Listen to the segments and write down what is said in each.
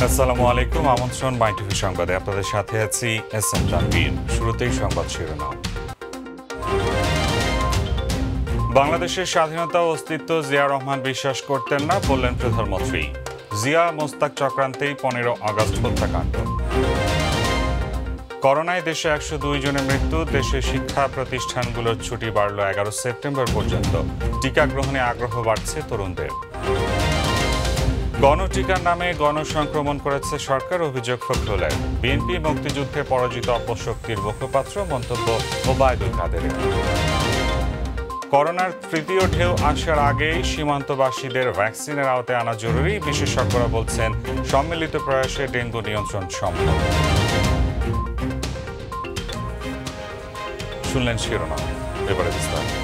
আসসালামু আলাইকুম, আমন্ত্রণ mytv সংবাদে। আপনাদের সাথে আছি এস এম তানভীর। শুরুতেই সংবাদ শিরোনাম। বাংলাদেশের স্বাধীনতা ও অস্তিত্ব জিয়া রহমান বিশ্বাস করতেন না, বললেন প্রধানমন্ত্রী। জিয়া মোস্তাক চক্রান্তেই 15 আগস্ট হত্যাকাণ্ড। করোনায় দেশে 102 জনের মৃত্যু। দেশের শিক্ষা প্রতিষ্ঠানগুলোর ছুটি বাড়ল 11 সেপ্টেম্বর পর্যন্ত। টিকা গ্রহণে আগ্রহ বাড়ছে তরুণদের। গণটিকার নামে গণসংক্রমণ করেছে সরকার, অভিযোগ ফখরুলের। বিএনপি মুক্তিযুদ্ধে পরাজিত অপশক্তির মুখপাত্র, মন্তব্য ওবায়দুল কাদেরের। করোনার তৃতীয় ঢেউ আসার আগেই সীমান্তবাসীদের ভ্যাকসিনের আওতায় আনা জরুরি, বিশেষজ্ঞরা বলছেন সম্মিলিত প্রয়াসে ডেঙ্গু নিয়ন্ত্রণ সম্ভব। শুনলেন শিরোনাম, এবারে বিস্তারিত।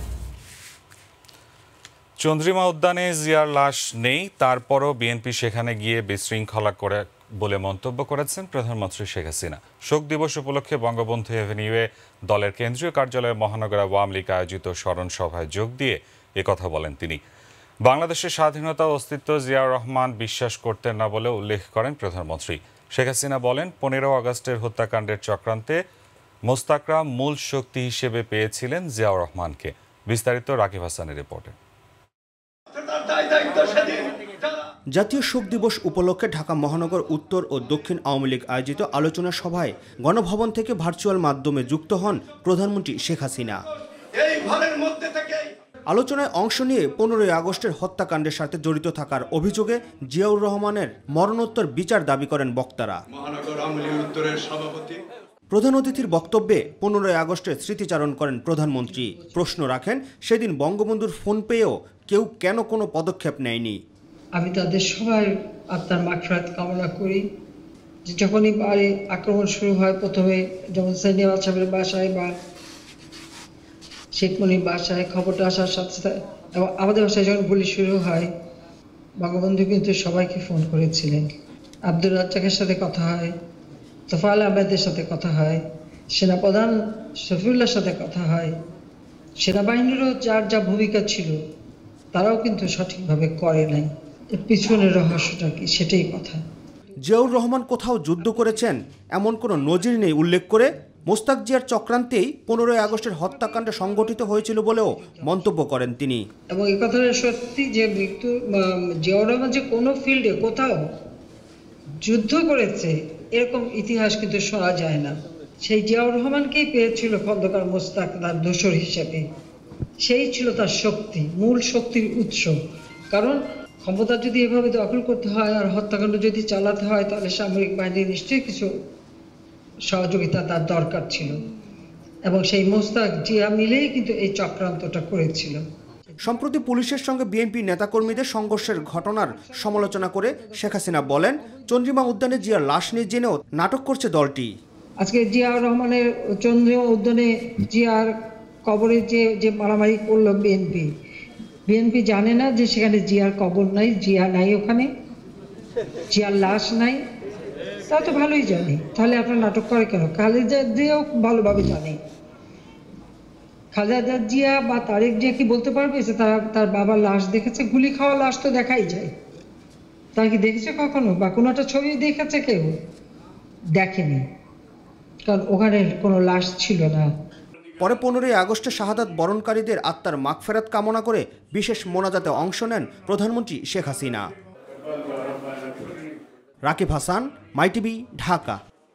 চন্দ্রিমা উদ্যানে জিয়ার লাশ নেই, তারপরও বিএনপি সেখানে গিয়ে বিশৃঙ্খলা করে বলে মন্তব্য করেছেন প্রধানমন্ত্রী শেখ হাসিনা। শোক দিবস উপলক্ষে বঙ্গবন্ধু এভিনিউয়ে দলের কেন্দ্রীয় কার্যালয়ে মহানগর আওয়ামী লীগ আয়োজিত স্মরণ সভায় যোগ দিয়ে একথা বলেন তিনি। বাংলাদেশের স্বাধীনতা ও অস্তিত্ব জিয়াউর রহমান বিশ্বাস করতেন না বলে উল্লেখ করেন প্রধানমন্ত্রী। শেখ হাসিনা বলেন, 15 আগস্টের হত্যাকাণ্ডের চক্রান্তে মোস্তাকরা মূল শক্তি হিসেবে পেয়েছিলেন জিয়াউর রহমানকে। বিস্তারিত রাকিব হাসানের রিপোর্টে। জাতীয় শোক দিবস উপলক্ষে ঢাকা মহানগর উত্তর ও দক্ষিণ আওয়ামী লীগ আয়োজিত আলোচনা সভায় গণভবন থেকে ভার্চুয়াল মাধ্যমে যুক্ত হন প্রধানমন্ত্রী শেখ হাসিনা। আলোচনায় অংশ নিয়ে 15 আগস্টের হত্যাকাণ্ডের সাথে জড়িত থাকার অভিযোগে জিয়াউর রহমানের মরণোত্তর বিচার দাবি করেন বক্তারা। প্রধান অতিথির বক্তব্যে 15 আগস্টের স্মৃতিচারণ করেন প্রধানমন্ত্রী। প্রশ্ন রাখেন, সেদিন বঙ্গবন্ধুর ফোন পেয়েও কেউ কেন কোনো পদক্ষেপ নেয়নি। আমি তাদের সবার আত্মার মাগফিরাত কামনা করি। যখনই বাড়ি আক্রমণ শুরু হয়, প্রথমে যেমন সেনিয়াল সাহেবের বাসায় বা শেখ মনির বাসায় খবরটা আসার সাথে সাথে, এবং আমাদের বাসায় যখন গুলি শুরু হয়, বঙ্গবন্ধু কিন্তু সবাইকে ফোন করেছিলেন। আব্দুর রাজ্জাকের সাথে কথা হয়, তোফায়েল আহমেদের সাথে কথা হয়, সেনাপ্রধান শফিউল্লাহর সাথে কথা হয়। সেনাবাহিনীরও যার যা ভূমিকা ছিল তারাও কিন্তু সঠিকভাবে করে নাই। পিছনের রহস্যটা কি, সেটাই কথা। জিয়াউর রহমান কোথাও যুদ্ধ করেছেন এমন কোনো নজির নেই উল্লেখ করে মোস্তাক জিয়ার চক্রান্তেই 15 আগস্টের হত্যাকাণ্ড সংগঠিত হয়েছিল বলেও মন্তব্য করেন তিনি। এবং এই কথাটা সত্যি যে জিয়াউর রহমান যে কোনো ফিল্ডে কোথাও যুদ্ধ করেছে এরকম ইতিহাস কিন্তু শোনা যায় না। সেই জিয়াউর রহমানকেই পেয়েছিল খন্দকার মোস্তাক তার দোসর হিসেবে। সেই ছিল তার শক্তি, মূল শক্তির উৎস। কারণ ক্ষমতা যদি এভাবে দখল করতে হয় আর হত্যাকাণ্ড যদি চালাতে হয়, তাহলে সামরিক বাহিনীর নিশ্চয়ই কিছু সহযোগিতা তার দরকার ছিল, এবং সেই মোস্তাক জিয়া মিলেই কিন্তু এই চক্রান্তটা করেছিল। সম্প্রতি পুলিশের সঙ্গে বিএনপি নেতাকর্মীদের সংঘর্ষের ঘটনার সমালোচনা করে শেখ হাসিনা বলেন, চন্দ্রিমা উদ্যানে জিয়ার লাশ নিয়ে জেনেও নাটক করছে দলটি। আজকে জিয়াউর রহমানের চন্দ্রিমা উদ্যানে জিয়ার কবরে যে মারামারি করলো বিএনপি জানে না যে সেখানে জিয়ার কবর নাই, জিয়া নাই, ওখানে জিয়ার লাশ নাই। তা তো ভালোই জানি, তাহলে আপনার নাটক করে কেন? খালেদা জিয়াও ভালোভাবে জানে। খালেদা জিয়া বা তারেক জিয়া কি বলতে পারবে যে তার বাবার লাশ দেখেছে? গুলি খাওয়া লাশ তো দেখাই যায়। তারা কি দেখেছে কখনো? বা কোনো একটা ছবি দেখেছে? কেউ দেখেনি, কারণ ওখানে কোনো লাশ ছিল না। পরে 15 আগস্টে শাহাদাত বরণকারীদের আত্মার মাগফিরাত কামনা করে বিশেষ মোনাজাতে অংশ নেন প্রধানমন্ত্রী শেখ হাসিনা। রাকিব হাসান, মাইটিভি, ঢাকা।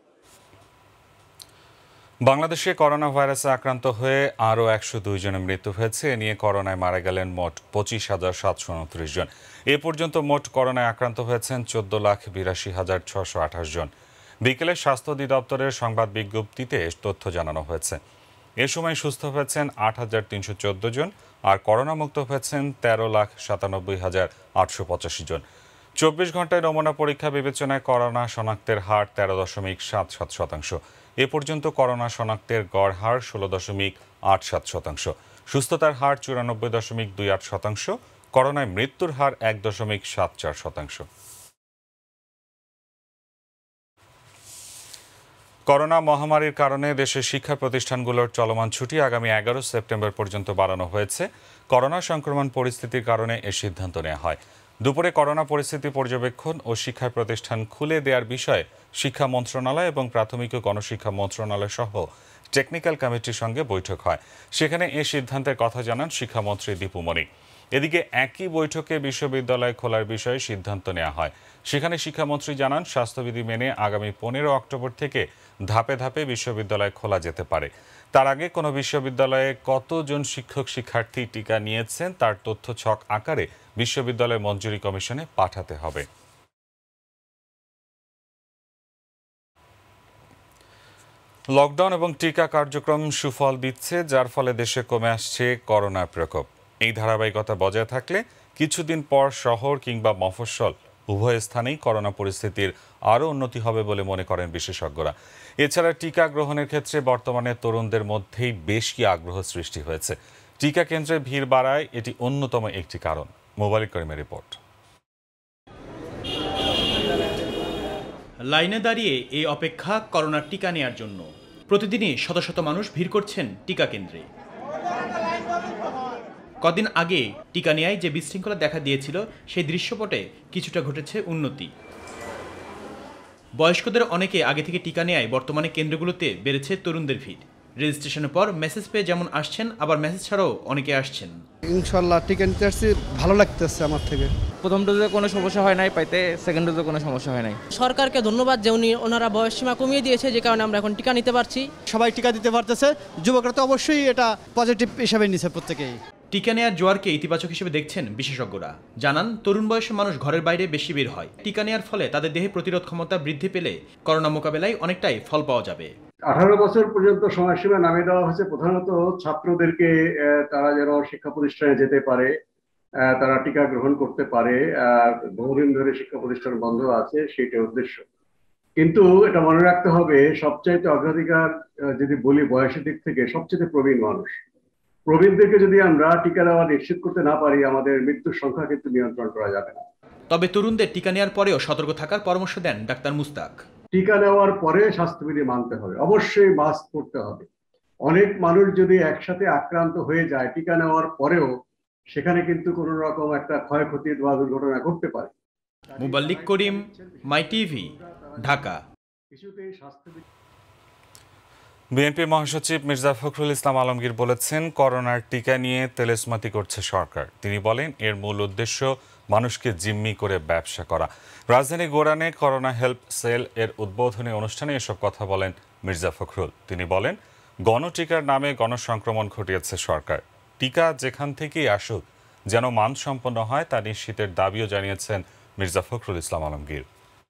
বাংলাদেশে করোনা ভাইরাসে আক্রান্ত হয়ে আরও 102 জনের মৃত্যু হয়েছে। এ নিয়ে করোনায় মারা গেলেন মোট 25,729 জন। এ পর্যন্ত মোট করোনায় আক্রান্ত হয়েছেন 14,82,628 জন। বিকেলে স্বাস্থ্য অধিদপ্তরের সংবাদ বিজ্ঞপ্তিতে তথ্য জানানো হয়েছে। এ সময় সুস্থ হয়েছেন 8,314 জন, আর করোনা মুক্ত হয়েছেন 13,97,885 জন। 24 ঘন্টায় নমুনা পরীক্ষা বিবেচনায় করোনা শনাক্তের হার 13.77%। এ পর্যন্ত করোনা শনাক্তের গড় হার 16.87%। সুস্থতার হার 94.28%। করোনায় মৃত্যুর হার 1.74%। করোনা মহামারীর কারণে দেশের শিক্ষা প্রতিষ্ঠানগুলোর চলমান ছুটি আগামী 11 সেপ্টেম্বর পর্যন্ত বাড়ানো হয়েছে। করোনা সংক্রমণ পরিস্থিতির কারণে এ সিদ্ধান্ত নেওয়া হয়। দুপুরে করোনা পরিস্থিতি পর্যবেক্ষণ ও শিক্ষা প্রতিষ্ঠান খুলে দেওয়ার বিষয়ে শিক্ষা মন্ত্রণালয় এবং প্রাথমিক ও গণশিক্ষা মন্ত্রণালয় সহ টেকনিক্যাল কমিটির সঙ্গে বৈঠক হয়। সেখানে এ সিদ্ধান্তের কথা জানান শিক্ষামন্ত্রী দীপু মনি। এদিকে একই বৈঠকে বিশ্ববিদ্যালয় খোলার বিষয়ে সিদ্ধান্ত নেওয়া হয়। সেখানে শিক্ষামন্ত্রী জানান, স্বাস্থ্যবিধি মেনে আগামী 15 অক্টোবর থেকে ধাপে ধাপে বিশ্ববিদ্যালয় খোলা যেতে পারে। তার আগে কোনো বিশ্ববিদ্যালয়ে কতজন শিক্ষক শিক্ষার্থী টিকা নিয়েছেন তার তথ্য ছক আকারে বিশ্ববিদ্যালয় মঞ্জুরি কমিশনে পাঠাতে হবে। লকডাউন এবং টিকা কার্যক্রম সুফল দিচ্ছে, যার ফলে দেশে কমে আসছে করোনার প্রকোপ। এই ধারাবাহিকতা বজায় থাকলে কিছুদিন পর শহর কিংবা মফস্বল উভয় স্থানেই করোনা পরিস্থিতির আরও উন্নতি হবে বলে মনে করেন বিশেষজ্ঞরা। এছাড়া টিকা গ্রহণের ক্ষেত্রে বর্তমানে তরুণদের মধ্যেই বেশি আগ্রহ সৃষ্টি হয়েছে। টিকা কেন্দ্রে ভিড় বাড়ায় এটি অন্যতম একটি কারণ। মোবাইল করিমের রিপোর্ট। লাইনে দাঁড়িয়ে এই অপেক্ষা করোনার টিকা নেয়ার জন্য। প্রতিদিনই শত শত মানুষ ভিড় করছেন টিকা কেন্দ্রে। কদিন আগে টিকা নেয়ায় যে বিশৃঙ্খলা দেখা দিয়েছিল, সেই দৃশ্যপটে কিছুটা ঘটেছে উন্নতি। বয়স্কদের অনেকে আগে থেকে টিকা নেয়ায় বর্তমানে কেন্দ্রগুলোতে বেড়েছে তরুণদের ভিড়। রেজিস্ট্রেশনের পর মেসেজ পেয়ে যেমন আসছেন, আবার মেসেজ ছাড়াও অনেকে আসছেন। ইনশাল্লাহ টিকা নিতে আসছি, ভালো লাগতেছে আমার থেকে। প্রথম ডোজে কোনো সমস্যা হয় নাই পাইতে, সেকেন্ড ডোজে কোনো সমস্যা হয় নাই। সরকারকে ধন্যবাদ যে ওনারা বয়সসীমা কমিয়ে দিয়েছে, যে কারণে আমরা এখন টিকা নিতে পারছি। সবাই টিকা দিতে পারতেছে, যুবকরা তো অবশ্যই এটা পজিটিভ হিসাবে নিছে প্রত্যেকেই। টিকা নেয়ার জোয়ারকে ইতিবাচক হিসেবে দেখছেন বিশেষজ্ঞরা। জানান, তরুণ বয়সের মানুষ ঘরের বাইরে বেশি বের হয়। টিকা নেয়ার ফলে তাদের দেহে প্রতিরোধ ক্ষমতা বৃদ্ধি পেলে করোনা মোকাবেলায় অনেকটাই ফল পাওয়া যাবে। 18 বছর পর্যন্ত সময়সীমা নামিয়ে দেওয়া হয়েছে প্রধানত ছাত্রদেরকে, তারা যেন শিক্ষা প্রতিষ্ঠানে যেতে পারে, তারা টিকা গ্রহণ করতে পারে। বহুদিন ধরে শিক্ষা প্রতিষ্ঠান বন্ধ আছে, সেইটা উদ্দেশ্য। কিন্তু এটা মনে রাখতে হবে, সবচাইতে অগ্রাধিকার যদি বলি বয়সের দিক থেকে, সবচেয়ে প্রবীণ মানুষ। প্রবীণদেরকে যদি আমরা টিকা দেওয়া নিশ্চিত করতে না পারি, আমাদের মৃত্যুর সংখ্যা কিন্তু নিয়ন্ত্রণ করা যাবে না। তবে তরুণদের টিকা নেওয়ার পরেও সতর্ক থাকার পরামর্শ দেন ডাক্তার মুস্তাক। টিকা নেওয়ার পরে স্বাস্থ্যবিধি মানতে হবে, অবশ্যই মাস্ক পরতে হবে। অনেক মানুষ যদি একসাথে আক্রান্ত হয়ে যায় টিকা নেওয়ার পরেও, সেখানে কিন্তু কোনো রকম একটা ক্ষয়ক্ষতি বা দুর্ঘটনা ঘটতে পারে। মুবাল্লিক করিম, myTv, ঢাকা। বিএনপি মহাসচিব মির্জা ফখরুল ইসলাম আলমগীর বলেছেন, করোনার টিকা নিয়ে তেলেসমাতি করছে সরকার। তিনি বলেন, এর মূল উদ্দেশ্য মানুষকে জিম্মি করে ব্যবসা করা। রাজধানী গোরানে করোনা হেল্প সেল এর উদ্বোধনী অনুষ্ঠানে এসব কথা বলেন মির্জা ফখরুল। তিনি বলেন, গণটিকার নামে গণসংক্রমণ ঘটিয়েছে সরকার। টিকা যেখান থেকেই আসুক যেন মানসম্পন্ন হয়, তা নিশ্চিতের দাবিও জানিয়েছেন মির্জা ফখরুল ইসলাম আলমগীর।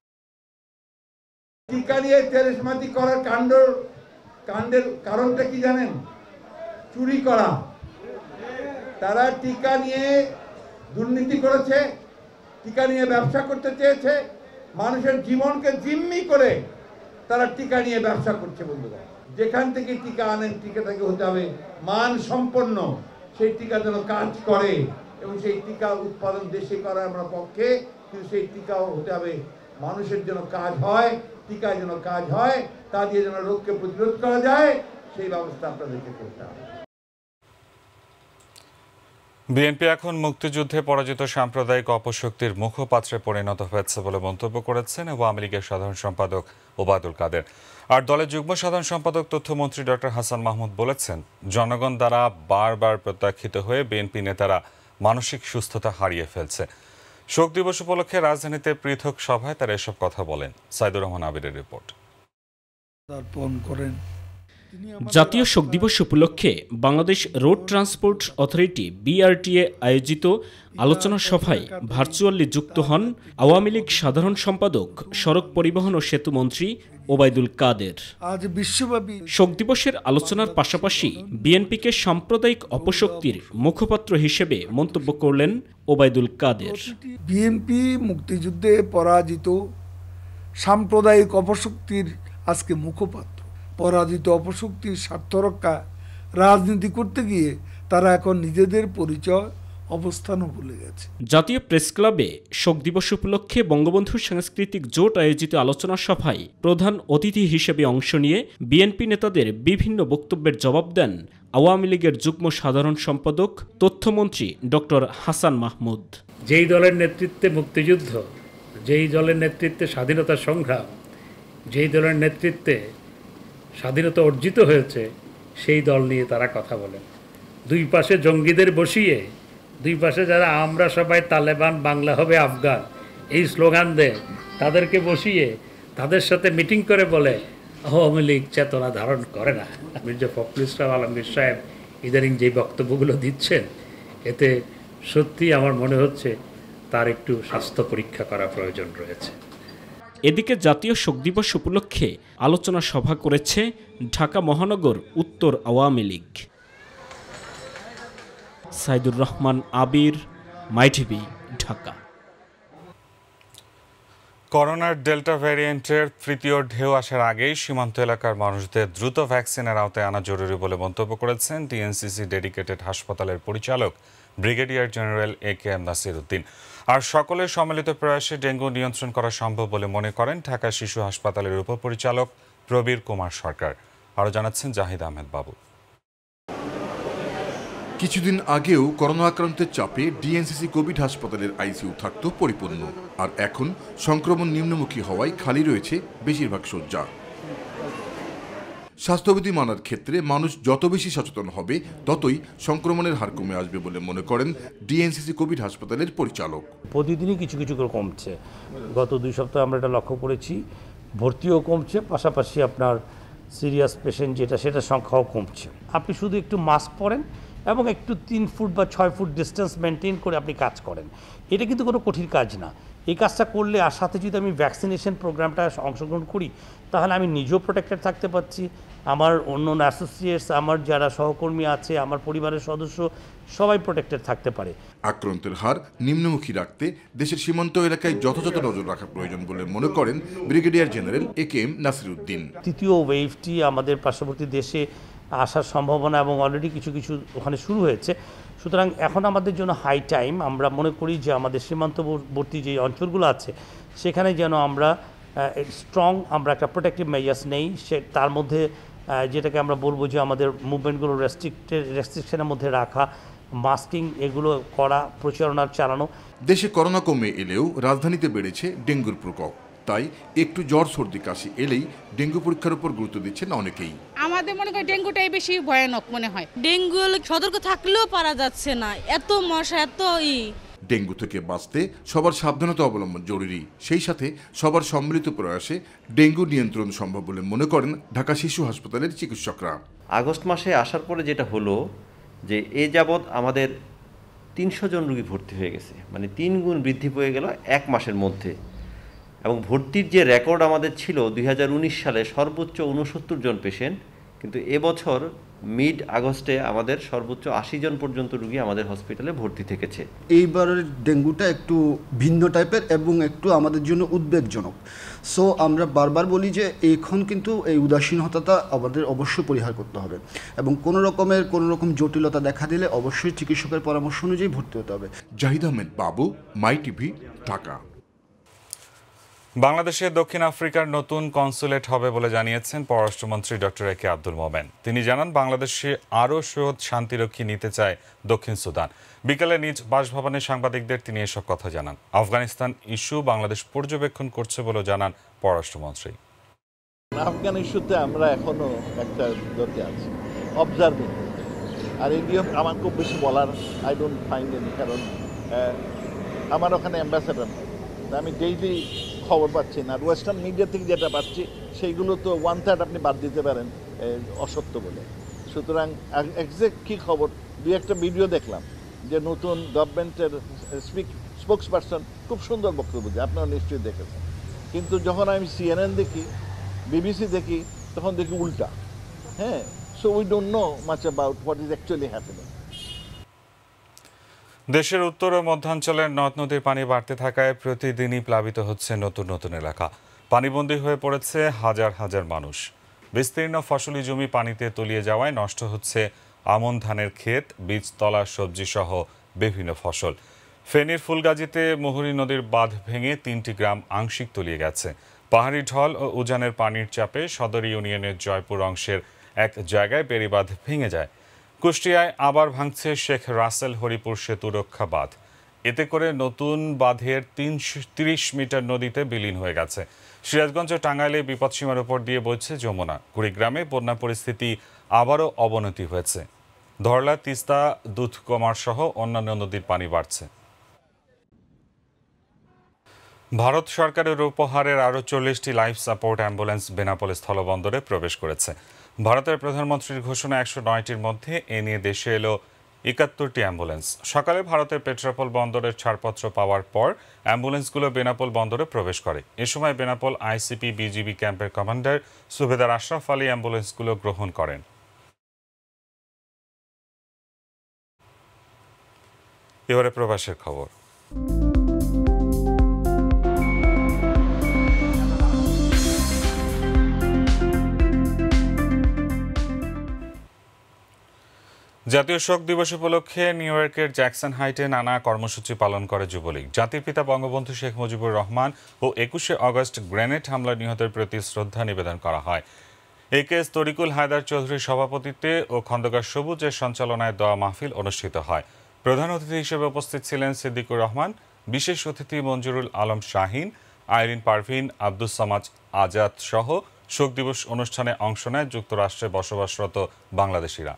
টিকা নিয়ে তেলেসমাতি করার কাণ্ডের কারণটা কি জানেন? চুরি করা। তারা টিকা নিয়ে দুর্নীতি করেছে, টিকা নিয়ে ব্যবসা করতে চেয়েছে, মানুষের জীবনকে জিম্মি করে তারা টিকা নিয়ে ব্যবসা করছে। বন্ধুরা, যেখান থেকে টিকা আনেন, টিকা থেকে হতে হবে মান সম্পন্ন, সেই টিকা যেন কাজ করে, এবং সেই টিকা উৎপাদন দেশে করা আমরা পক্ষে, কিন্তু সেই টিকাও হতে হবে মানুষের জন্য কাজ হয়, টিকায় যেন কাজ হয়, তা দিয়ে যেন রোগকে প্রতিরোধ করা যায়, সেই ব্যবস্থা আপনাদেরকে করতে হবে। বিএনপি এখন মুক্তিযুদ্ধে পরাজিত সাম্প্রদায়িক অপশক্তির মুখপাত্রে পরিণত হয়েছে বলে মন্তব্য করেছেন আওয়ামী লীগের সাধারণ সম্পাদক ওবায়দুল কাদের। আর দলের যুগ্ম সাধারণ সম্পাদক তথ্যমন্ত্রী ডক্টর হাসান মাহমুদ বলেছেন, জনগণ দ্বারা বারবার প্রত্যাখ্যিত হয়ে বিএনপি নেতারা মানসিক সুস্থতা হারিয়ে ফেলছে। শোক দিবস উপলক্ষে রাজধানীতে পৃথক সভায় তারা এসব কথা বলেন। সাইদুর রহমান আবিরের রিপোর্ট। জাতীয় শোক দিবস উপলক্ষে Bangladesh road transport authority BRTA আয়োজিত আলোচনা সভায় ভার্চুয়ালি যুক্ত হন আওয়ামী লীগ সাধারণ সম্পাদক, সড়ক পরিবহন ও সেতু মন্ত্রী ওবায়দুল কাদের। আজ বিশ্বব্যাপী শোক দিবসের আলোচনার পাশাপাশি বিএনপিকে সাম্প্রদায়িক অপশক্তির মুখপাত্র হিসেবে মন্তব্য করলেন ওবায়দুল কাদের। বিএনপি মুক্তিযুদ্ধে পরাজিত সাম্প্রদায়িক অপশক্তির আজকে মুখপাত্র। পরাজিত অপশক্তির স্বার্থ রক্ষা রাজনীতি করতে গিয়ে তারা এখন নিজেদের পরিচয় অবস্থানও ভুলে গেছে। জাতীয় প্রেস ক্লাবে শোক দিবস উপলক্ষে বঙ্গবন্ধু সাংস্কৃতিক জোট আয়োজিত আলোচনা সভায় প্রধান অতিথি হিসেবে অংশ নিয়ে বিএনপি নেতাদের বিভিন্ন বক্তব্যের জবাব দেন আওয়ামী লীগের যুগ্ম সাধারণ সম্পাদক তথ্যমন্ত্রী ডক্টর হাসান মাহমুদ। যেই দলের নেতৃত্বে মুক্তিযুদ্ধ, যেই দলের নেতৃত্বে স্বাধীনতা সংগ্রাম, যেই দলের নেতৃত্বে স্বাধীনতা অর্জিত হয়েছে, সেই দল নিয়ে তারা কথা বলেন। দুই পাশে জঙ্গিদের বসিয়ে, দুই পাশে যারা আমরা সবাই তালেবান, বাংলা হবে আফগান, এই স্লোগান দেয়, তাদেরকে বসিয়ে তাদের সাথে মিটিং করে বলে আওয়ামী লীগ চেতনা ধারণ করে না। মির্জা ফখরুল ইসলাম আলমগীর সাহেব ইদানিং যে বক্তব্যগুলো দিচ্ছেন, এতে সত্যি আমার মনে হচ্ছে তার একটু স্বাস্থ্য পরীক্ষা করা প্রয়োজন রয়েছে। এদিকে জাতীয় শোক দিবস উপলক্ষে আলোচনা সভা করেছে ঢাকা মহানগর উত্তর আওয়ামী লীগ। সাইদুর রহমান আবির, মাইটিভি, ঢাকা। করোনার ডেল্টা ভ্যারিয়েন্টের তৃতীয় ঢেউ আসার আগেই সীমান্ত এলাকার মানুষদের দ্রুত ভ্যাকসিনের আওতায় আনা জরুরি বলে মন্তব্য করেছেন ডিএনসিসি ডেডিকেটেড হাসপাতালের পরিচালক brigadier general AK Nasir Uddin. আর সকলের সম্মিলিত প্রয়াসে ডেঙ্গু নিয়ন্ত্রণ করা সম্ভব বলে মনে করেন ঢাকা শিশু হাসপাতালের উপপরিচালক প্রবীর কুমার সরকার। আরও জানাচ্ছেন জাহিদ আহমেদ বাবু। কিছুদিন আগেও করোনা আক্রান্তের চাপে ডিএনসিসি কোভিড হাসপাতালের আইসিইউ থাকত পরিপূর্ণ, আর এখন সংক্রমণ নিম্নমুখী হওয়ায় খালি রয়েছে বেশিরভাগ শয্যা। স্বাস্থ্যবিধি মানার ক্ষেত্রে মানুষ যত বেশি সচেতন হবে, ততই সংক্রমণের হার কমে আসবে বলে মনে করেন ডিএনসিসি কোভিড হাসপাতালের পরিচালক। প্রতিদিনই কিছু কিছু করে কমছে। গত 2 সপ্তাহ আমরা এটা লক্ষ্য করেছি, ভর্তিও কমছে, পাশাপাশি আপনার সিরিয়াস পেশেন্ট সেটা সংখ্যাও কমছে। আপনি শুধু একটু মাস্ক পরেন এবং একটু 3 ফুট বা 6 ফুট ডিস্টেন্স মেনটেন করে আপনি কাজ করেন, এটা কিন্তু কোনো কঠিন কাজ না। এই কাজটা করলে আর সাথে যদি আমি ভ্যাকসিনেশন প্রোগ্রামটা অংশগ্রহণ করি, তাহলে আমি নিজেও প্রোটেক্টেড থাকতে পারছি, আমার অন্য অ্যাসোসিয়েটস, আমার যারা সহকর্মী আছে, আমার পরিবারের সদস্য সবাই প্রোটেক্টেড থাকতে পারে। আক্রান্তের হার নিম্নমুখী রাখতে দেশের সীমান্ত এলাকায় যথাযথ নজর রাখা প্রয়োজন বলে মনে করেন brigadier general AK Nasir Uddin. তৃতীয় ওয়েভটি আমাদের পার্শ্ববর্তী দেশে আসার সম্ভাবনা এবং অলরেডি কিছু কিছু ওখানে শুরু হয়েছে। সুতরাং এখন আমাদের জন্য হাই টাইম, আমরা মনে করি যে আমাদের সীমান্তবর্তী যে অঞ্চলগুলো আছে সেখানে যেন আমরা স্ট্রং একটা প্রোটেক্টিভ মেজার্স নেই। তার মধ্যে যেটাকে আমরা বলবো যে আমাদের মুভমেন্টগুলো রেস্ট্রিকশনের মধ্যে রাখা, মাস্কিং এগুলো করা, প্রচারণা চালানো। দেশে করোনা কমে এলেও রাজধানীতে বেড়েছে ডেঙ্গুর প্রকোপ, তাই একটু জ্বর সর্দি কাশি এলেই ডেঙ্গু পরীক্ষার উপর গুরুত্ব দিচ্ছেন অনেকেই। আমাদের মনে হয় ডেঙ্গুটাই বেশি ভয়ানক মনে হয়। ডেঙ্গু সতর্ক থাকলেও পারা যাচ্ছে না, এত মশা, এত ডেঙ্গু থেকে বাঁচতে সবার সাবধানতা অবলম্বন জরুরি, সেই সাথে সবার সম্মিলিত প্রয়াসে ডেঙ্গু নিয়ন্ত্রণ সম্ভব বলে মনে করেন ঢাকা শিশু হাসপাতালের চিকিৎসকরা। আগস্ট মাসে আসার পরে যেটা হলো যে এ যাবৎ আমাদের 300 জন রোগী ভর্তি হয়ে গেছে, মানে 3 গুণ বৃদ্ধি পেয়ে গেল 1 মাসের মধ্যে। এবং ভর্তির যে রেকর্ড আমাদের ছিল 2019 সালে সর্বোচ্চ 69 জন পেশেন্ট, কিন্তু এবছর মিড আগস্টে আমাদের সর্বোচ্চ 80 জন পর্যন্ত রোগী আমাদের হসপিটালে ভর্তি থেকেছে। এইবারের ডেঙ্গুটা একটু ভিন্ন টাইপের এবং একটু আমাদের জন্য উদ্বেগজনক। সো আমরা বারবার বলি যে এখন কিন্তু এই উদাসীনতাটা আমাদের অবশ্যই পরিহার করতে হবে এবং কোনো রকম জটিলতা দেখা দিলে অবশ্যই চিকিৎসকের পরামর্শ অনুযায়ী ভর্তি হতে হবে। জাহিদ আহমেদ বাবু, মাইটিভি, ঢাকা। বাংলাদেশে দক্ষিণ আফ্রিকার নতুন কনসুলেট হবে বলে জানিয়েছেন পররাষ্ট্রমন্ত্রী ডক্টর AK আব্দুল মোমেন। তিনি জানান, বাংলাদেশে আরও সহজ শান্তিরক্ষী নিতে চায় দক্ষিণ সুদান। বিকালে নিজ বাসভবনে সাংবাদিকদের তিনি এসব কথা জানান। আফগানিস্তান ইস্যু বাংলাদেশ পর্যবেক্ষণ করছে বলে জানান পররাষ্ট্রমন্ত্রী। আফগান ইস্যুতে আমরা এখনো একটা দরজা আছি, অবজার্ভিং। আর এই নিয়ে আমার খুব বেশি বলার আই ডোন্ট ফাইন্ড এনি, কারণ আমার ওখানে অ্যাম্বাসেডার, আমি ডেইলি খবর পাচ্ছি না। আর ওয়েস্টার্ন মিডিয়া থেকে যেটা পাচ্ছি সেইগুলো তো 1/3 আপনি বাদ দিতে পারেন অসত্য বলে। সুতরাং এক্সাক্ট কী খবর, 2-1টা ভিডিও দেখলাম যে নতুন গভর্নমেন্টের স্পোক্স পারসন খুব সুন্দর বক্তব্য দেয়, আপনারা নিশ্চয়ই দেখেছেন। কিন্তু যখন আমি CNN দেখি, BBC দেখি, তখন দেখি উল্টা। হ্যাঁ, so we don't know much about what is actually happening. দেশের উত্তর ও মধ্যাঞ্চলের নদ নদীর পানি বাড়তে থাকায় প্রতিদিনই প্লাবিত হচ্ছে নতুন নতুন এলাকা। পানিবন্দী হয়ে পড়েছে হাজার হাজার মানুষ। বিস্তীর্ণ ফসলি জমি পানিতে তলিয়ে যাওয়ায় নষ্ট হচ্ছে আমন ধানের ক্ষেত, বীজতলা, সবজি সহ বিভিন্ন ফসল। ফেনীর ফুলগাজীতে মুহুরী নদীর বাঁধ ভেঙে 3টি গ্রাম আংশিক তলিয়ে গেছে। পাহাড়ি ঢল ও উজানের পানির চাপে সদর ইউনিয়নের জয়পুর অংশের এক জায়গায় বেড়িবাঁধ ভেঙে যায়। কুষ্টিয়ায় আবার ভাঙছে শেখ রাসেল হরিপুর সেতু রক্ষা বাঁধ। এতে করে নতুন বাঁধের ৩৩ মিটার নদীতে বিলীন হয়ে গেছে। সিরাজগঞ্জ ও টাঙ্গাইলে বিপদসীমার উপর দিয়ে বইছে যমুনা। কুড়িগ্রামে বন্যা পরিস্থিতি আবারও অবনতি হয়েছে। ধরলা, তিস্তা, দুধকুমার সহ অন্যান্য নদীর পানি বাড়ছে। ভারত সরকারের উপহারের আরও ৪০টি লাইফ সাপোর্ট অ্যাম্বুলেন্স বেনাপোল স্থলবন্দরে প্রবেশ করেছে। ভারতের প্রধানমন্ত্রীর ঘোষণা ১০৯টির মধ্যে এ নিয়ে দেশে এলো ৭১টি অ্যাম্বুলেন্স। সকালে ভারতের পেট্রাপোল বন্দরের ছাড়পত্র পাওয়ার পর অ্যাম্বুলেন্সগুলো বেনাপোল বন্দরে প্রবেশ করে। এ সময় বেনাপোল আইসিপি বিজিবি ক্যাম্পের কমান্ডার সুবেদার আশরাফ আলী অ্যাম্বুলেন্সগুলো গ্রহণ করেন। এবারে প্রবাসের খবর। জাতীয় শোক দিবস উপলক্ষে নিউ ইয়র্কের জ্যাকসন হাইটে নানা কর্মসূচি পালন করে যুবলীগ। জাতির পিতা বঙ্গবন্ধু শেখ মুজিবুর রহমান ও ২১শে আগস্ট গ্রেনেড হামলা নিহতের প্রতি শ্রদ্ধা নিবেদন করা হয়। একেএস তরিকুল হায়দার চৌধুরীর সভাপতিত্বে ও খন্দকার সবুজের সঞ্চালনায় দোয়া মাহফিল অনুষ্ঠিত হয়। প্রধান অতিথি হিসেবে উপস্থিত ছিলেন সিদ্দিকুর রহমান, বিশেষ অতিথি মঞ্জুরুল আলম শাহিন, আইরিন পারভিন, আব্দুস সামাদ আজাদ সহ শোক দিবস অনুষ্ঠানে অংশ নেয় যুক্তরাষ্ট্রে বসবাসরত বাংলাদেশিরা।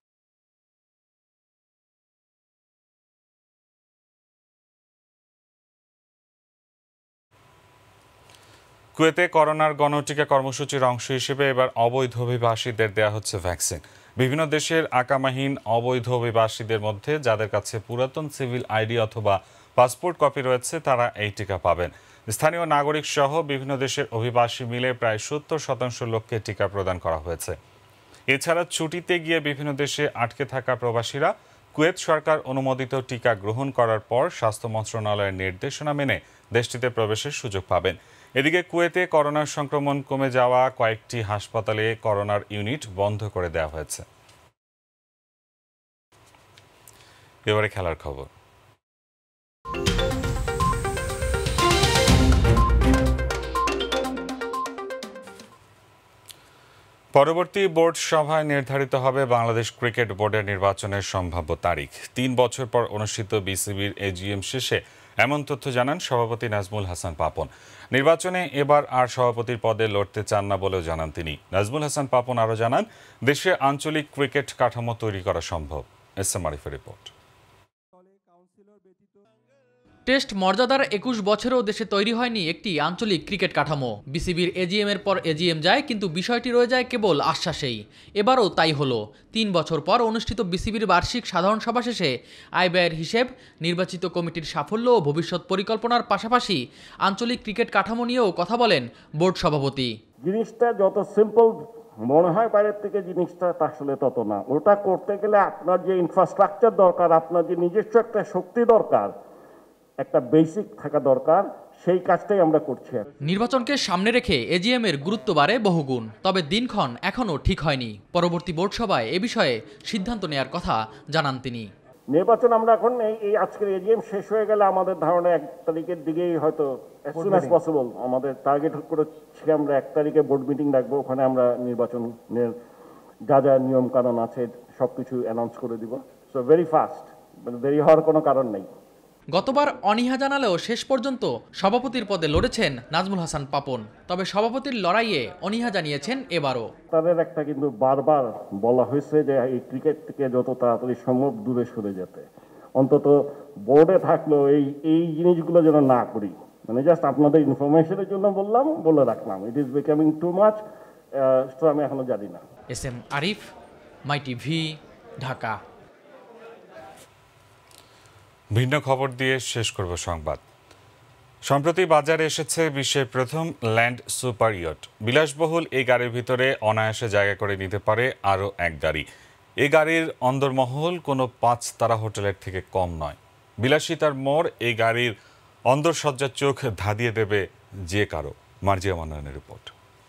কুয়েতে করোনার গণটিকা কর্মসূচির অংশ হিসেবে এবার অবৈধ অভিবাসীদের দেয়া হচ্ছে ভ্যাকসিন। বিভিন্ন দেশের আকামাহীন অবৈধ অভিবাসীদের মধ্যে যাদের কাছে পুরাতন সিভিল আইডি অথবা পাসপোর্ট কপি রয়েছে তারা এই টিকা পাবেন। স্থানীয় নাগরিক সহ বিভিন্ন দেশের অভিবাসী মিলে প্রায় ৭০% লোককে টিকা প্রদান করা হয়েছে। এছাড়া ছুটিতে গিয়ে বিভিন্ন দেশে আটকে থাকা প্রবাসীরা কুয়েত সরকার অনুমোদিত টিকা গ্রহণ করার পর স্বাস্থ্য মন্ত্রণালয়ের নির্দেশনা মেনে দেশটিতে প্রবেশের সুযোগ পাবেন। এদিকে কুয়েতে করোনার সংক্রমণ কমে যাওয়া কয়েকটি হাসপাতালে করোনার ইউনিট বন্ধ করে দেওয়া হয়েছে। এবারে খেলার খবর। পরবর্তী বোর্ড সভায় নির্ধারিত হবে বাংলাদেশ ক্রিকেট বোর্ডের নির্বাচনের সম্ভাব্য তারিখ। ৩ বছর পর অনুষ্ঠিত বিসিবির এজিএম শেষে এমন তথ্য জানান সভাপতি নাজমুল হাসান পাপন। নির্বাচনে এবার আর সভাপতির পদে লড়তে চান না বলেও জানান তিনি। নাজমুল হাসান পাপন আরও জানান, দেশে আঞ্চলিক ক্রিকেট কাঠামো তৈরি করা সম্ভব। এসএম আরিফের রিপোর্ট। টেস্ট মর্যাদার ২১ বছরেও দেশে তৈরি হয়নি একটি আঞ্চলিক ক্রিকেট কাঠামো। বিসিবির এজিএম এর পর এজিএম যায়, কিন্তু বিষয়টি রয়ে যায় কেবল আশ্বাসেই। এবারও তাই হলো। ৩ বছর পর অনুষ্ঠিত বিসিবির বার্ষিক সাধারণ সভা শেষে আয় ব্যয়ের হিসেব, নির্বাচিত কমিটির সাফল্য ও ভবিষ্যৎ পরিকল্পনার পাশাপাশি আঞ্চলিক ক্রিকেট কাঠামো নিয়েও কথা বলেন বোর্ড সভাপতি। জিনিসটা যত সিম্পল মনে হয় বাইরের থেকে, জিনিসটা আসলে তত না। ওটা করতে গেলে আপনার যে ইনফ্রাস্ট্রাকচার দরকার, আপনার যে নিজস্ব একটা শক্তি দরকার, একটা বেসিক থাকা দরকার, সেই কাজটাই আমরা করছি। নির্বাচনকে সামনে রেখে এজিএম এর গুরুত্ব বাড়ে বহুগুণ। তবে দিনক্ষণ এখনও ঠিক হয়নি। পরবর্তী বোর্ড সভায় এ বিষয়ে সিদ্ধান্ত নেয়ার কথা জানান তিনি। নির্বাচন আমরা এখন এই আজকের এজিএম শেষ হয়ে গেলে আমাদের ধারণা 1 তারিখের দিকেই হয়তো as soon as possible আমাদের টার্গেট করেছি আমরা 1 তারিখে বোর্ড মিটিং ডাকবো। ওখানে আমরা নির্বাচনের যা যা নিয়ম কানুন আছে সবকিছু অ্যানাউন্স করে দিব। সো ভেরি ফাস্ট, দেরি হওয়ার কোনো কারণ নেই। গতবার অনীহা জানালেও শেষ পর্যন্ত সভাপতির পদে লড়েছেন নাজমুল হাসান পাপন। তবে সভাপতির লড়াইয়ে অনীহা জানিয়েছেন এবারও। তাদের একটা কিন্তু বারবার বলা হয়েছে যে এই ক্রিকেট থেকে যত তাড়াতাড়ি সম্ভব দূরে সরে যেতে, অন্তত বোর্ডে থাকলেও এই জিনিসগুলো যেন না করি। মানে জাস্ট আপনাদের ইনফরমেশনের জন্য বললাম, বলে রাখলাম। It is becoming too much, আমি এখনো জানি না। SM Arif, my TV, Dhaka. ভিন্ন খবর দিয়ে শেষ করব সংবাদ। সম্প্রতি বাজারে এসেছে বিশ্বের প্রথম ল্যান্ড সুপার ইয়ট। বিলাসবহুল এই গাড়ির ভিতরে অনায়াসে জায়গা করে নিতে পারে আরও এক গাড়ি। এই গাড়ির অন্দরমহল কোনো 5 তারা হোটেলের থেকে কম নয়। বিলাসিতার মোড় এই গাড়ির অন্দরসজ্জার চোখ ধাঁধিয়ে দেবে যে কারো। মার্জিয়া মান্নানের রিপোর্ট।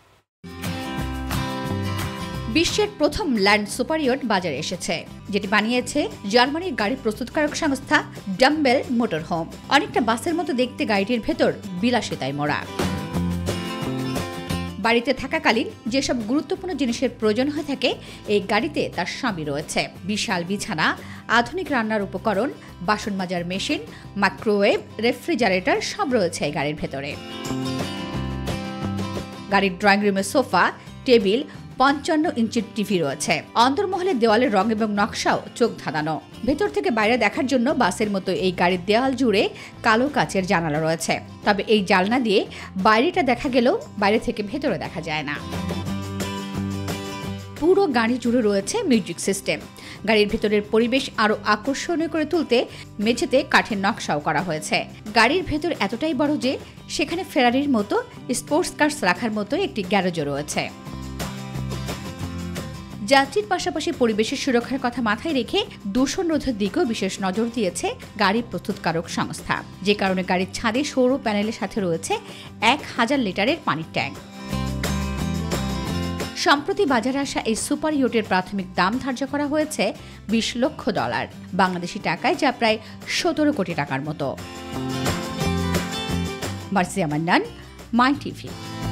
বিশ্বের প্রথম ল্যান্ড সুপার ইয়ট বাজারে এসেছে, যেটি বানিয়েছে জার্মানির গাড়ি প্রস্তুতকারক সংস্থা ডাম্বেল মোটর হোম। অনেকটা বাসের মতো দেখতে গাড়িটির ভেতর বিলাসিতায় মোড়া। বাড়িতে থাকাকালীন যেসব গুরুত্বপূর্ণ জিনিসের প্রয়োজন হয়ে থাকে এই গাড়িতে তার স্বামী রয়েছে। বিশাল বিছানা, আধুনিক রান্নার উপকরণ, বাসন মাজার মেশিন, মাইক্রোওয়েভ, রেফ্রিজারেটর সব রয়েছে এই গাড়ির ভেতরে। গাড়ির ড্রয়িং রুমে সোফা, টেবিল, 55 ইঞ্চির টিভি রয়েছে। অন্দরমহলের দেওয়ালের রং এবং নকশাও চোখ ধাঁধানো। ভেতর থেকে বাইরে দেখার জন্য বাসের মতো এই গাড়ির দেওয়াল জুড়ে কালো কাচের জানালা রয়েছে। তবে এই জানলা দিয়ে বাইরেটা দেখা গেলেও বাইরে থেকে ভেতরে দেখা যায় না। পুরো গাড়ি জুড়ে রয়েছে মিউজিক সিস্টেম। গাড়ির ভেতরের পরিবেশ আরও আকর্ষণীয় করে তুলতে মেঝেতে কাঠের নকশাও করা হয়েছে। গাড়ির ভেতর এতটাই বড় যে সেখানে ফেরারির মতো স্পোর্টস কার্স রাখার মতো একটি গ্যারেজও রয়েছে। যাত্রীর পাশাপাশি পরিবেশের সুরক্ষার কথা মাথায় রেখে দূষণ রোধের দিকেও বিশেষ নজর দিয়েছে গাড়ি প্রস্তুতকারক সংস্থা, যে কারণে গাড়ির ছাদে সৌর প্যানেলের সাথে রয়েছে 1000 লিটারের পানির ট্যাঙ্ক। সম্প্রতি বাজারে আসা এই সুপার ইয়টের প্রাথমিক দাম ধার্য করা হয়েছে $20 লক্ষ, বাংলাদেশি টাকায় যা প্রায় 17 কোটি টাকার মতো। Mercia Mannan, myTV।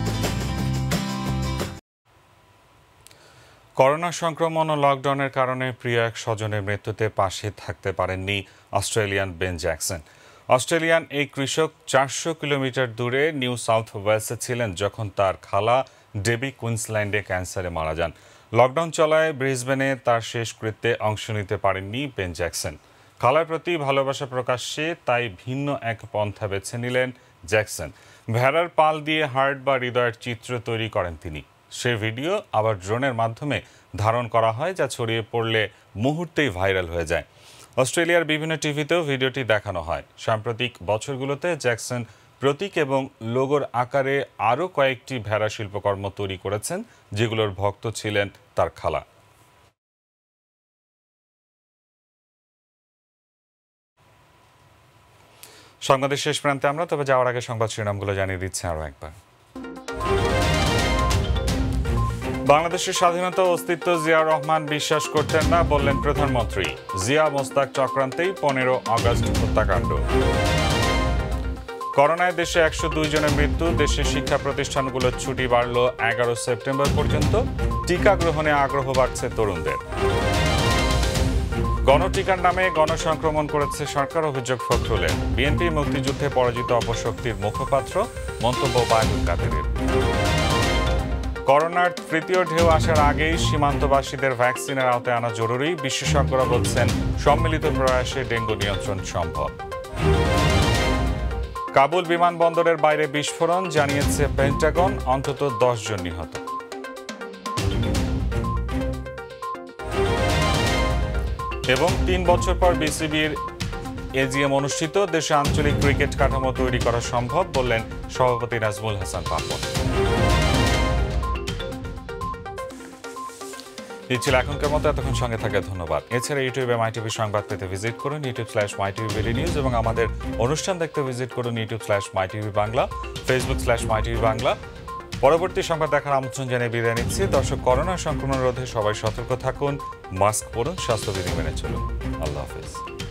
করোনা সংক্রমণ ও লকডাউনের কারণে প্রিয় এক স্বজনের মৃত্যুতে পাশে থাকতে পারেননি অস্ট্রেলিয়ান বেন জ্যাকসন। অস্ট্রেলিয়ান এই কৃষক 400 কিলোমিটার দূরে নিউ সাউথ ওয়েলসে ছিলেন যখন তার খালা ডেবি কুইন্সল্যান্ডে ক্যান্সারে মারা যান। লকডাউন চলায় ব্রিসবেনে তার শেষকৃত্যে অংশ নিতে পারেননি বেন জ্যাকসন। খালার প্রতি ভালোবাসা প্রকাশ্যে তাই ভিন্ন এক পন্থা বেছে নিলেন জ্যাকসন। ভেড়ার পাল দিয়ে হার্ট বা হৃদয়ের চিত্র তৈরি করেন তিনি। সে ভিডিও আবার ড্রোনের মাধ্যমে ধারণ করা হয়, যা ছড়িয়ে পড়লে মুহূর্তেই ভাইরাল হয়ে যায়। অস্ট্রেলিয়ার বিভিন্ন টিভিতেও ভিডিওটি দেখানো হয়। সাম্প্রতিক বছরগুলোতে জ্যাকসন প্রতীক এবং লোগোর আকারে আরও কয়েকটি ভেড়া শিল্পকর্ম তৈরি করেছেন, যেগুলোর ভক্ত ছিলেন তার খালা। সংবাদের শেষ প্রান্তে আমরা, তবে যাওয়ার আগে সংবাদ শিরোনামগুলো জানিয়ে দিচ্ছি আরও একবার। বাংলাদেশের স্বাধীনতা ও অস্তিত্ব জিয়াউর রহমান বিশ্বাস করতেন না, বললেন প্রধানমন্ত্রী। জিয়া মোস্তাক চক্রান্তেই 15 আগস্ট হত্যাকাণ্ড। করোনায় দেশে 102 জনের মৃত্যু। দেশের শিক্ষা প্রতিষ্ঠানগুলোর ছুটি বাড়ল 11 সেপ্টেম্বর পর্যন্ত। টিকা গ্রহণে আগ্রহ বাড়ছে তরুণদের। গণটিকার নামে গণসংক্রমণ করেছে সরকার, অভিযোগ ফখরুলের। বিএনপি মুক্তিযুদ্ধে পরাজিত অপশক্তির মুখপাত্র, মন্তব্য বায়ুল কাদেরের। করোনার তৃতীয় ঢেউ আসার আগেই সীমান্তবাসীদের ভ্যাকসিনের আওতায় আনা জরুরি। বিশেষজ্ঞরা বলছেন সম্মিলিত প্রয়াসে ডেঙ্গু নিয়ন্ত্রণ সম্ভব। কাবুল বিমানবন্দরের বাইরে বিস্ফোরণ, জানিয়েছে পেন্টাগন, অন্তত 10 জন নিহত। এবং 3 বছর পর বিসিবির এজিএম অনুষ্ঠিত। দেশে আঞ্চলিক ক্রিকেট কাঠামো তৈরি করা সম্ভব, বললেন সভাপতি নাজমুল হাসান পাপন। এই ছিল এখনকার মতো। এতক্ষণ সঙ্গে থাকার ধন্যবাদ। এছাড়া ইউটিউবে myTv সংবাদ পেতে ভিজিট করুন youtube/mytvbd নিউজ, এবং আমাদের অনুষ্ঠান দেখতে ভিজিট করুন youtube/mytv বাংলা, facebook/mytv বাংলা। পরবর্তী সংবাদ দেখার আমন্ত্রণ জানিয়ে বিদায় নিচ্ছি। দর্শক, করোনা সংক্রমণ রোধে সবাই সতর্ক থাকুন, মাস্ক পরুন, স্বাস্থ্যবিধি মেনে চলুন। আল্লাহ হাফেজ।